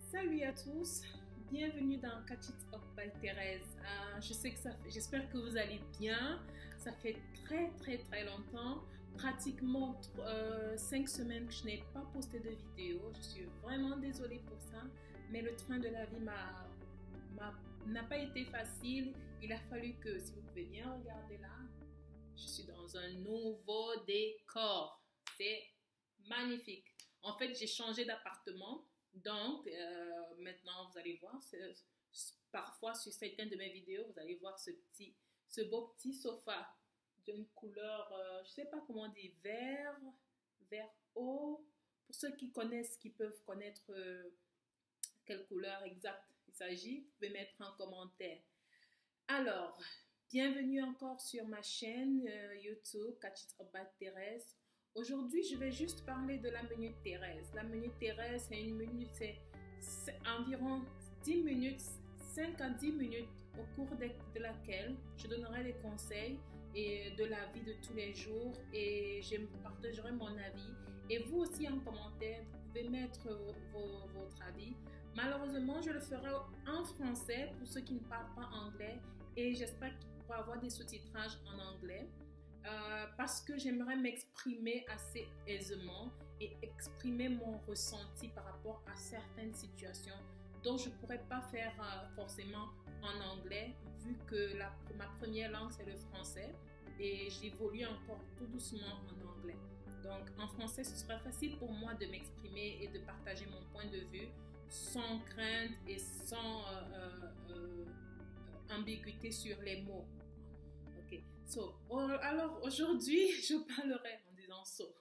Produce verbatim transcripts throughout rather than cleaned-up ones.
Salut à tous, bienvenue dans Catch It Up by Thérèse. Euh, je sais que ça fait, j'espère que vous allez bien. Ça fait très très très longtemps, pratiquement euh, cinq semaines que je n'ai pas posté de vidéo. Je suis vraiment désolée pour ça, mais le train de la vie m'a, m'a, n'a pas été facile. Il a fallu que, si vous pouvez bien regarder là, je suis dans un nouveau décor. C'est magnifique. En fait, j'ai changé d'appartement. Donc, euh, maintenant, vous allez voir, parfois sur certaines de mes vidéos, vous allez voir ce petit, ce beau petit sofa d'une couleur, euh, je ne sais pas comment on dit, vert, vert eau. Pour ceux qui connaissent, qui peuvent connaître euh, quelle couleur exacte il s'agit, vous pouvez mettre en commentaire. Alors, bienvenue encore sur ma chaîne euh, YouTube, Catch It Up by Thérèse. Aujourd'hui, je vais juste parler de la Minute Thérèse. La Minute Thérèse, c'est une minute, c'est environ dix minutes, cinq à dix minutes au cours de, de laquelle je donnerai des conseils et de la vie de tous les jours et je partagerai mon avis. Et vous aussi en commentaire, vous pouvez mettre vos, votre avis. Malheureusement, je le ferai en français pour ceux qui ne parlent pas anglais et j'espère qu'il pourra y avoir des sous-titrages en anglais. Euh, parce que j'aimerais m'exprimer assez aisément et exprimer mon ressenti par rapport à certaines situations dont je ne pourrais pas faire euh, forcément en anglais vu que la, ma première langue c'est le français et j'évolue encore tout doucement en anglais. Donc en français ce sera facile pour moi de m'exprimer et de partager mon point de vue sans crainte et sans euh, euh, euh, ambiguïté sur les mots. Okay. So, alors aujourd'hui, je parlerai en disant so.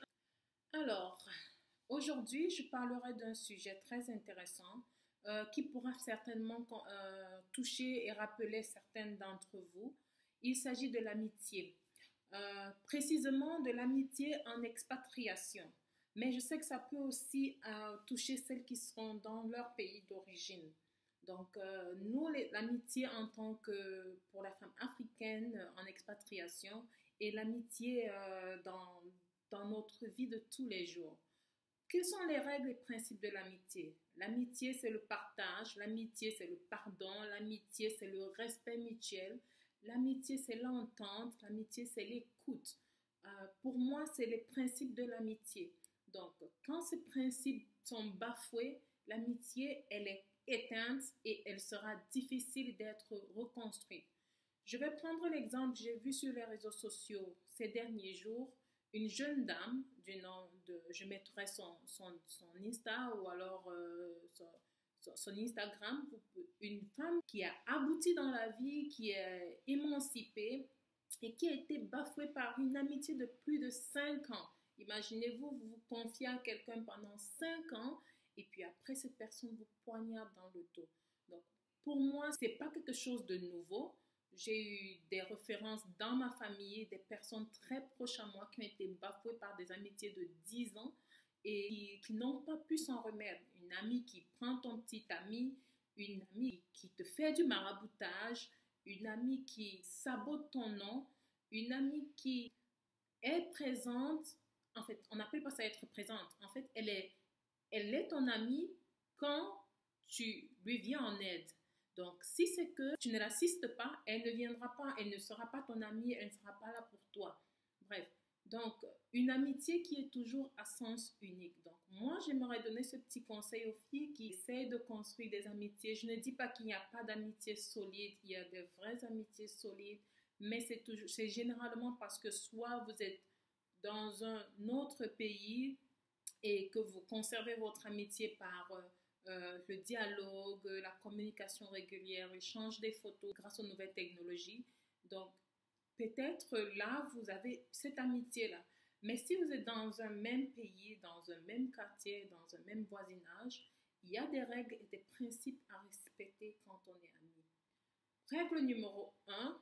Alors, aujourd'hui, je parlerai d'un sujet très intéressant euh, qui pourra certainement euh, toucher et rappeler certaines d'entre vous. Il s'agit de l'amitié, euh, précisément de l'amitié en expatriation. Mais je sais que ça peut aussi euh, toucher celles qui seront dans leur pays d'origine. Donc, euh, nous, l'amitié en tant que pour la femme africaine euh, en expatriation et l'amitié euh, dans, dans notre vie de tous les jours. Quelles sont les règles et principes de l'amitié? L'amitié, c'est le partage, l'amitié, c'est le pardon, l'amitié, c'est le respect mutuel, l'amitié, c'est l'entente, l'amitié, c'est l'écoute. Euh, pour moi, c'est les principes de l'amitié. Donc, quand ces principes sont bafoués, l'amitié, elle est éteinte et elle sera difficile d'être reconstruite. Je vais prendre l'exemple que j'ai vu sur les réseaux sociaux ces derniers jours, une jeune dame du nom de, je mettrai son, son, son Insta ou alors euh, son, son Instagram, une femme qui a abouti dans la vie, qui est émancipée et qui a été bafouée par une amitié de plus de cinq ans. Imaginez-vous, vous vous confiez à quelqu'un pendant cinq ans et puis après, cette personne vous poignarde dans le dos. Donc, pour moi, ce n'est pas quelque chose de nouveau. J'ai eu des références dans ma famille, des personnes très proches à moi qui ont été bafouées par des amitiés de dix ans et qui, qui n'ont pas pu s'en remettre. Une amie qui prend ton petit ami, une amie qui te fait du maraboutage, une amie qui sabote ton nom, une amie qui est présente. En fait, on n'appelle pas ça être présente. En fait, elle est Elle est ton amie quand tu lui viens en aide. Donc, si c'est que tu ne l'assistes pas, elle ne viendra pas, elle ne sera pas ton amie, elle ne sera pas là pour toi. Bref, donc, une amitié qui est toujours à sens unique. Donc, moi, j'aimerais donner ce petit conseil aux filles qui essayent de construire des amitiés. Je ne dis pas qu'il n'y a pas d'amitié solide, il y a de vraies amitiés solides, mais c'est toujours, c'est généralement parce que soit vous êtes dans un autre pays, et que vous conservez votre amitié par euh, euh, le dialogue, la communication régulière, l'échange des photos grâce aux nouvelles technologies. Donc, peut-être là, vous avez cette amitié-là. Mais si vous êtes dans un même pays, dans un même quartier, dans un même voisinage, il y a des règles et des principes à respecter quand on est amis. Règle numéro un,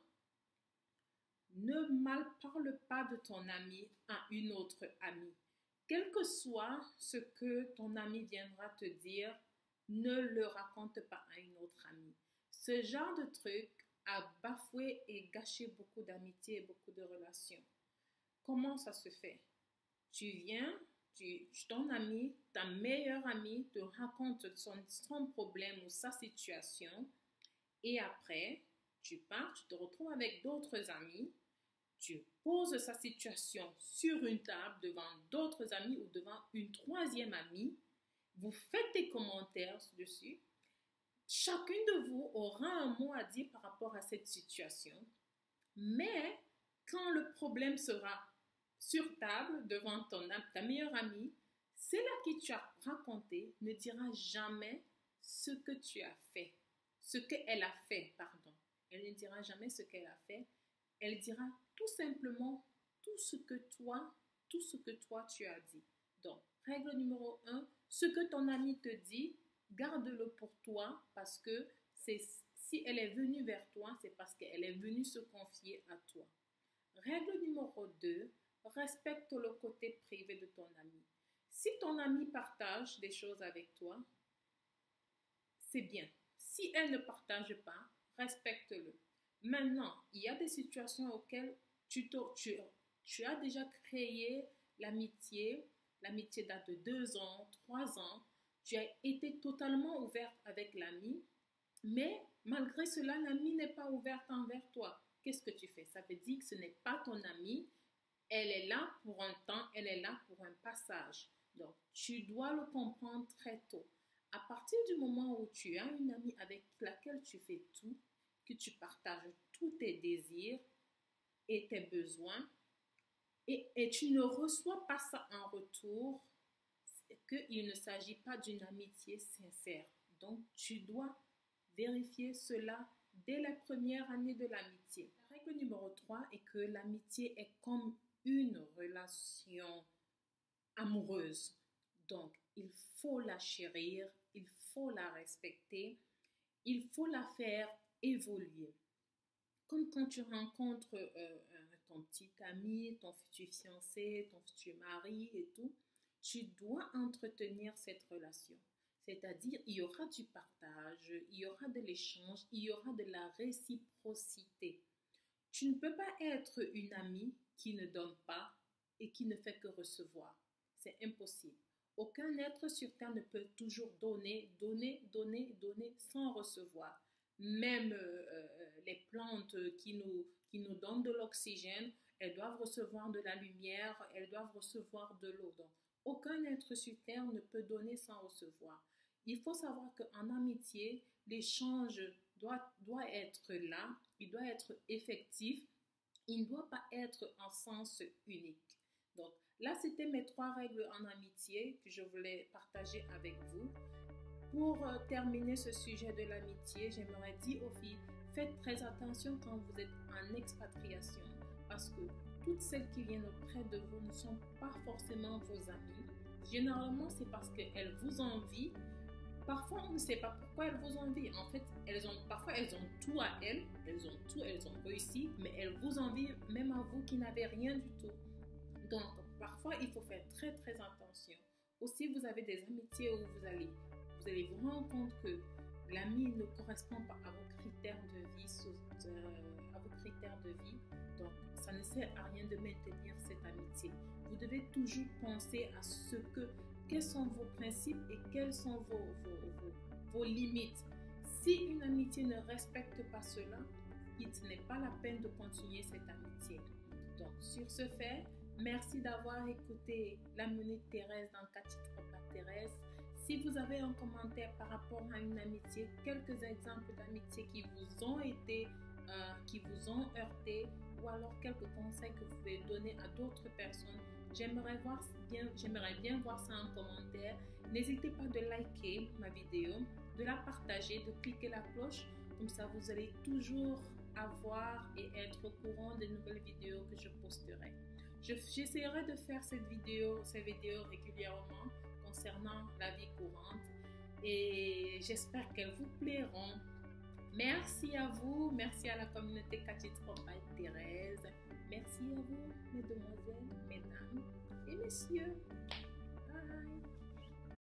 ne mal parle pas de ton ami à une autre amie. Quel que soit ce que ton ami viendra te dire, ne le raconte pas à une autre amie. Ce genre de truc a bafoué et gâché beaucoup d'amitié et beaucoup de relations. Comment ça se fait? Tu viens, tu, ton ami, ta meilleure amie te raconte son, son problème ou sa situation et après, tu pars, tu te retrouves avec d'autres amis, tu poses sa situation sur une table devant d'autres amis ou devant une troisième amie, vous faites des commentaires dessus. Chacune de vous aura un mot à dire par rapport à cette situation, mais quand le problème sera sur table devant ton, ta meilleure amie, celle à qui tu as raconté ne dira jamais ce que tu as fait, ce qu'elle a fait, pardon. Elle ne dira jamais ce qu'elle a fait. Elle dira tout simplement tout ce que toi, tout ce que toi tu as dit. Donc, règle numéro un, ce que ton ami te dit, garde-le pour toi parce que c'est, si elle est venue vers toi, c'est parce qu'elle est venue se confier à toi. Règle numéro deux, respecte le côté privé de ton ami. Si ton ami partage des choses avec toi, c'est bien. Si elle ne partage pas, respecte-le. Maintenant, il y a des situations auxquelles tu, tu, tu as déjà créé l'amitié. L'amitié date de deux ans, trois ans. Tu as été totalement ouverte avec l'ami, mais malgré cela, l'ami n'est pas ouverte envers toi. Qu'est-ce que tu fais? Ça veut dire que ce n'est pas ton ami. Elle est là pour un temps, elle est là pour un passage. Donc, tu dois le comprendre très tôt. À partir du moment où tu as une amie avec laquelle tu fais tout, que tu partages tous tes désirs et tes besoins, et, et tu ne reçois pas ça en retour, qu'il ne s'agit pas d'une amitié sincère. Donc, tu dois vérifier cela dès la première année de l'amitié. La règle numéro trois est que l'amitié est comme une relation amoureuse. Donc, il faut la chérir, il faut la respecter, il faut la faire évoluer. Comme quand tu rencontres euh, ton petit ami, ton futur fiancé, ton futur mari et tout, tu dois entretenir cette relation. C'est-à-dire, il y aura du partage, il y aura de l'échange, il y aura de la réciprocité. Tu ne peux pas être une amie qui ne donne pas et qui ne fait que recevoir. C'est impossible. Aucun être sur Terre ne peut toujours donner, donner, donner, donner sans recevoir. Même euh, les plantes qui nous, qui nous donnent de l'oxygène, elles doivent recevoir de la lumière, elles doivent recevoir de l'eau. Donc, aucun être sur Terre ne peut donner sans recevoir. Il faut savoir qu'en amitié, l'échange doit, doit être là, il doit être effectif, il ne doit pas être en sens unique. Donc, là, c'était mes trois règles en amitié que je voulais partager avec vous. Pour euh, terminer ce sujet de l'amitié, j'aimerais dire aux filles, faites très attention quand vous êtes en expatriation parce que toutes celles qui viennent auprès de vous ne sont pas forcément vos amies. Généralement, c'est parce qu'elles vous envient. Parfois, on ne sait pas pourquoi elles vous envient. En fait, elles ont, parfois, elles ont tout à elles. Elles ont tout, elles ont réussi, mais elles vous envient même à vous qui n'avez rien du tout. Donc, parfois, il faut faire très, très attention. Aussi, vous avez des amitiés où vous allez, vous allez vous rendre compte que l'ami ne correspond pas à vos critères de vie, euh, à vos critères de vie. Donc, ça ne sert à rien de maintenir cette amitié. Vous devez toujours penser à ce que, quels sont vos principes et quelles sont vos, vos, vos, vos limites. Si une amitié ne respecte pas cela, il n'est pas la peine de continuer cette amitié. Donc, sur ce fait, merci d'avoir écouté la Minute Thérèse dans Kachit Opa Thérèse. Si vous avez un commentaire par rapport à une amitié, quelques exemples d'amitié qui vous ont été, euh, qui vous ont heurté, ou alors quelques conseils que vous pouvez donner à d'autres personnes, j'aimerais voir bien, j'aimerais bien voir ça en commentaire. N'hésitez pas de liker ma vidéo, de la partager, de cliquer la cloche, comme ça vous allez toujours avoir et être au courant des nouvelles vidéos que je posterai. Je, j'essaierai de faire cette vidéo, ces vidéos régulièrement concernant la vie courante et j'espère qu'elles vous plairont. Merci à vous, merci à la communauté Kachit Opa Thérèse, merci à vous, mesdemoiselles, mesdames et messieurs.